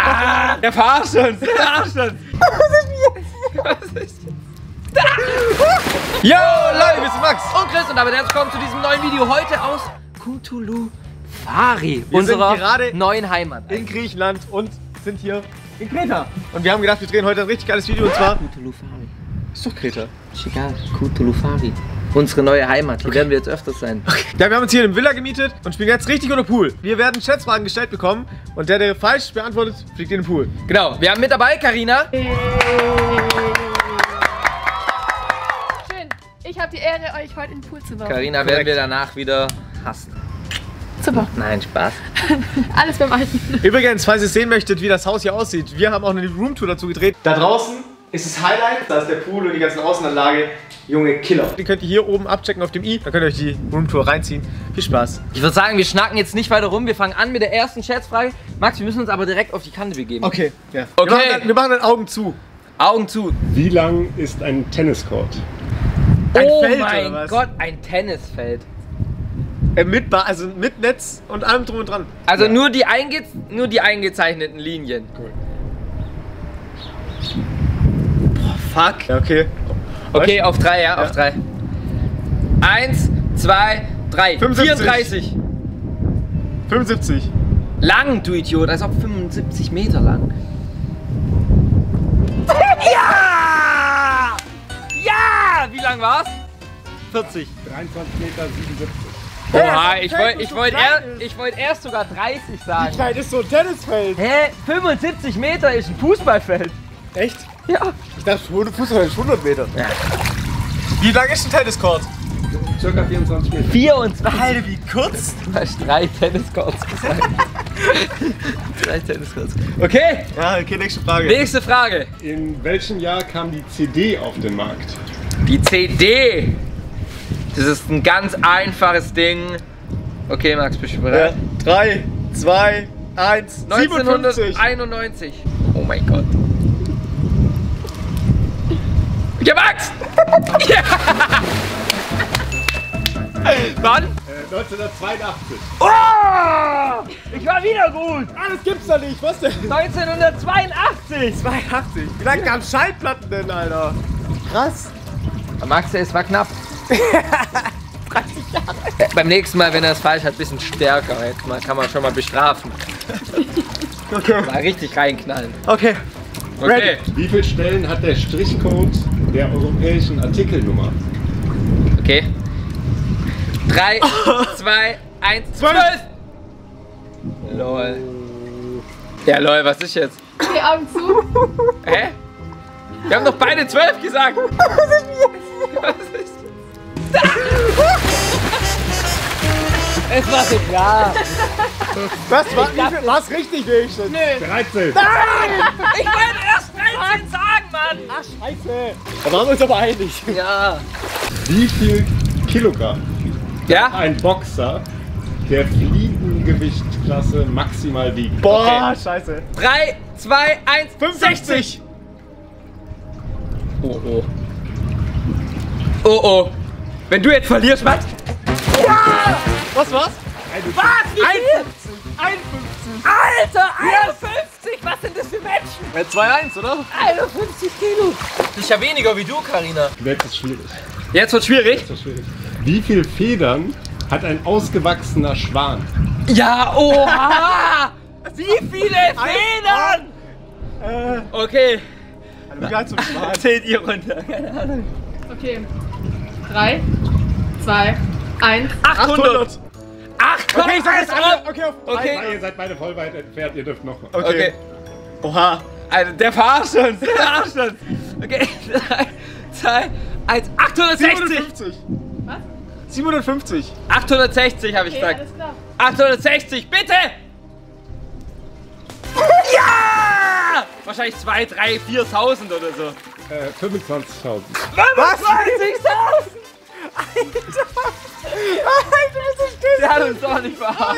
Der verarscht uns. Der verarscht uns. Was ist Yo, Leute, wir sind Max und Chris und damit herzlich willkommen zu diesem neuen Video. Heute aus Kutulufari, unserer neuen Heimat. In Griechenland und sind hier in Kreta. Und wir haben gedacht, wir drehen heute ein richtig geiles Video und zwar... Kutulufari. Ist doch Kreta. Ist egal, Kutulufari. Unsere neue Heimat, hier werden wir jetzt öfters sein. Okay. Ja, wir haben uns hier eine Villa gemietet und spielen jetzt richtig unter Pool. Wir werden Schätzfragen gestellt bekommen und der falsch beantwortet, fliegt in den Pool. Genau, wir haben mit dabei Carina. Schön, ich habe die Ehre, euch heute in den Pool zu bauen. Carina werden wir danach wieder hassen. Super. Nein, Spaß. Alles beim Alten. Übrigens, falls ihr sehen möchtet, wie das Haus hier aussieht, wir haben auch eine Roomtour dazu gedreht. Da draußen ist das Highlight, da ist der Pool und die ganze Außenanlage. Junge Killer. Die könnt ihr hier oben abchecken auf dem i, da könnt ihr euch die Roomtour reinziehen. Viel Spaß. Ich würde sagen, wir schnacken jetzt nicht weiter rum, wir fangen an mit der ersten Schätzfrage. Max, wir müssen uns aber direkt auf die Kante begeben. Okay, ja. Okay. Wir machen dann Augen zu. Augen zu. Wie lang ist ein Tenniscourt? Ein Oh Feld, mein oder was? Gott, ein Tennisfeld. Also mit Netz und allem drum und dran. Also ja. nur die eingezeichneten Linien. Cool. Fuck. Ja, okay. Okay, auf 3, ja, auf 3. 1, 2, 3. 75. 34. 75. Lang, du Idiot, als ob 75 Meter lang. Ja! Ja! Wie lang war's? 40. 23,77 Meter. Oha, ich wollte erst sogar 30 sagen. Klein ist so ein Tennisfeld. Hä? 75 Meter ist ein Fußballfeld. Echt? Ja. Ich dachte, Fußball ist 100 Meter. Ja. Wie lang ist ein Tenniscourt? Circa 24 Meter. 24. Alter, wie kurz? Du hast 3 Tenniscourts gesagt. 3 Tenniscourts. Okay. Ja, okay, nächste Frage. Nächste Frage. In welchem Jahr kam die CD auf den Markt? Die CD. Das ist ein ganz einfaches Ding. Okay, Max, bist du bereit? 3, 2, 1, 57. 1991. Oh mein Gott. Ja, Max! Ja! Wann? 1982. Oh! Ich war wieder gut! Ah, das gibt's doch nicht. Was denn? 1982! 82. Wie lange gab es Schallplatten denn, Alter? Krass. Max, es war knapp. 30 Jahre. Beim nächsten Mal, wenn er es falsch hat, ein bisschen stärker. Jetzt mal, kann man schon mal bestrafen. Okay. Mal richtig reinknallen. Okay. Okay. Wie viele Stellen hat der Strichcode der europäischen Artikelnummer? Okay. 3, 2, 1, 12! Lol. Ja, lol, was ist jetzt? Okay, Augen zu. Hä? Wir haben doch beide 12 gesagt! Was ist jetzt? Es war so klar! Was war? Was richtig wenigstens? Nö. 13. Nein! Ich wollte erst 13 sagen, Mann! Ach, scheiße. Da waren wir uns aber einig. Ja. Wie viel Kilogramm Ja? ein Boxer der Fliegengewichtklasse maximal wiegt? Boah, Okay. scheiße. 3, 2, 1, 65. Oh oh. Oh oh. Wenn du jetzt verlierst, Max. Ja! Was war's? Was? Wie viel? 51. Alter, 51! Was sind das für Menschen? 2-1, oder? 51 Kilo. Das ist ja weniger wie du, Carina. Jetzt ist schwierig. Jetzt wird schwierig. Jetzt ist schwierig. Wie viele Federn hat ein ausgewachsener Schwan? Ja, oha! Wie viele Federn? Okay. Wie geil zum Schwan. Zählt ihr runter. Keine Ahnung. Okay. 3, 2, 1. 800. 800. Okay, ich sag jetzt alle. Okay, auf Okay. Ah, ihr seid beide voll weit entfernt, ihr dürft noch. Okay. Oha. Also der verarscht uns. Der verarscht uns. Okay. 3, 2, 1. 860. 750. Was? 750. 860 habe ich Okay, gesagt. alles klar. 860, bitte! Ja! Wahrscheinlich 2, 3, 4.000 oder so. 25.000. Was? 20.000! Der hat uns doch nicht verarscht.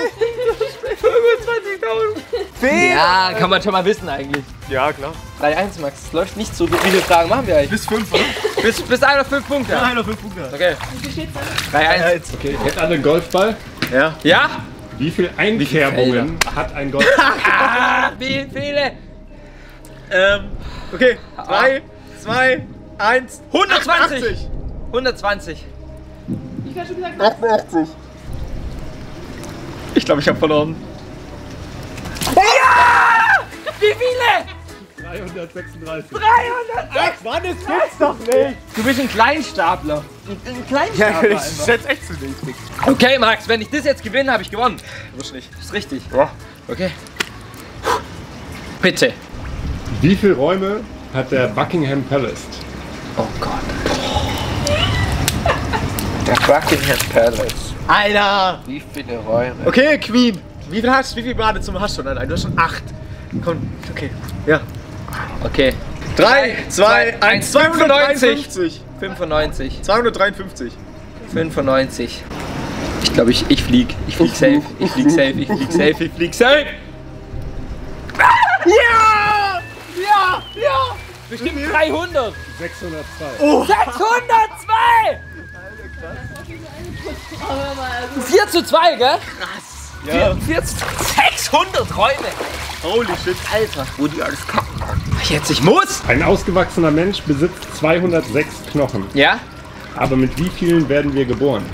25.000. Ja, kann man schon mal wissen eigentlich. Ja, klar. 3-1, Max. Es läuft nicht so gut. Wie viele Fragen machen wir eigentlich? Bis 5, oder? Bis einer 5 Punkte. Ja, hat. einer 5 Punkte. Okay. Wie viel steht's dann? 3-1. Okay, hätte alle einen Golfball? Ja. Ja? Wie viele Einkerbungen hat ein Golf? Wie viele? Okay, 3, 2, 1, 120! 120. Ich habe schon gesagt, 88. Ich glaube, ich habe verloren. Ja! Wie viele? 336. 306! Ach Mann, das gibt's doch nicht! Du bist ein Kleinstapler. Ein Ja, Kleinstapler ich einfach. schätze echt zu niedrig. Okay, Max, wenn ich das jetzt gewinne, habe ich gewonnen. Wirst nicht. Ist richtig. Ja. Okay. Bitte. Wie viele Räume hat der Buckingham Palace? Oh Gott. Der Buckingham Palace. Alter! Wie viele Räume? Okay, Queen. Wie viel Badezimmer hast du denn? Alter? Du hast schon 8. Komm, okay. Ja. Okay. 3, 2, 1, 253. 95. 253. 95. Ich glaube, ich flieg. Ich flieg safe. Ich flieg safe. Ich flieg safe. Ich flieg safe. Ja! Ja! Ja! Bestimmt 300. 602. Oh! 602! aber mal, also 4 zu 2, gell? Ja. 4 zu 600 Räume. Holy shit. Alter, wo die alles kacken. Jetzt, ich muss. Ein ausgewachsener Mensch besitzt 206 Knochen. Ja? Aber mit wie vielen werden wir geboren?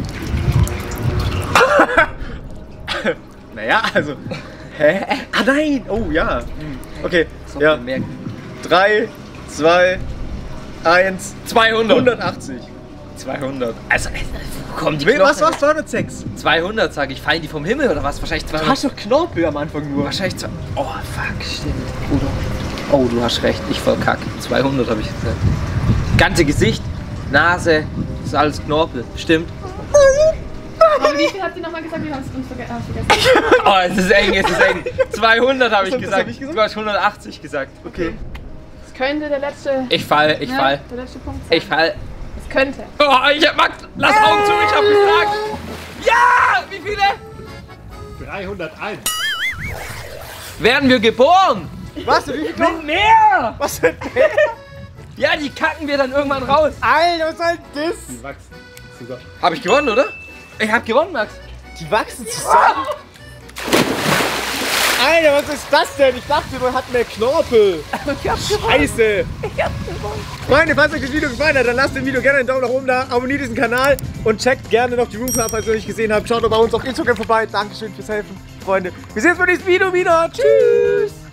Naja, also. Hä? Ah nein! Oh ja. Okay. So Ja. bemerkt. 3, 2, 1, 200. 180. 200. Also, wo kommen die Was Knochen? war's? 206. 200, sag ich. Fallen die vom Himmel oder was? Wahrscheinlich 200. Du hast doch Knorpel am Anfang nur. Wahrscheinlich 200. Oh, fuck, stimmt. Bruder. Oh, du hast recht. Ich verkacke. 200 habe ich gesagt. Ganze Gesicht, Nase, das ist alles Knorpel. Stimmt. aber wie viel habt ihr nochmal gesagt? Wir haben es uns vergessen. Oh, es ist eng, es ist eng. 200 habe ich Was gesagt. hab ich gesagt? Du hast 180 gesagt. Okay. Das könnte der letzte, Ich fall, ich ne, fall. der letzte Punkt sein. Ich fall. Das könnte. Oh, Max, lass Augen zu, ich hab gesagt. Ja! Wie viele? 301. Werden wir geboren? Was? Wie viel Knochen? Mit mehr! Was denn? Ja, die kacken wir dann irgendwann raus. Alter, was soll das? Die wachsen. Sogar. Hab ich gewonnen, oder? Ich hab gewonnen, Max. Die wachsen zusammen. Alter, was ist das denn? Ich dachte, man hat mehr Knorpel. Ich hab gewonnen. Scheiße. Ich hab gewonnen. Freunde, falls euch das Video gefallen hat, dann lasst dem Video gerne einen Daumen nach oben da, abonniert diesen Kanal und checkt gerne noch die Roomtour ab, falls ihr noch nicht gesehen habt. Schaut doch bei uns auf Instagram vorbei. Dankeschön fürs Helfen, Freunde. Wir sehen uns beim nächsten Video wieder. Tschüss.